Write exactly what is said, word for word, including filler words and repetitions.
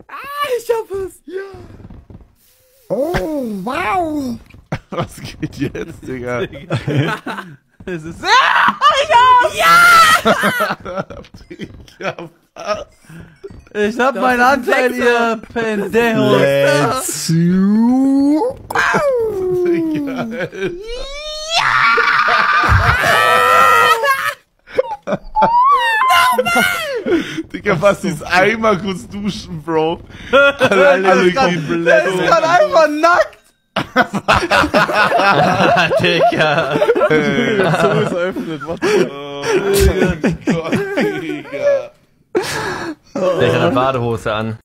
Ah, ich hab es. Ja. Oh, wow. Was geht jetzt, Digga? Es ist... Ah, ja! Ja! Digga, was? Ich hab meinen Anteil, ihr Pendejo. Let's you. Digga, Digga, Basti ist einmal kurz duschen, Bro. Alle, alle komplett. Der ist gerade einfach nackt. Digga. So ist eröffnet. Was? Oh mein Gott, Digga. Der hat eine Badehose an.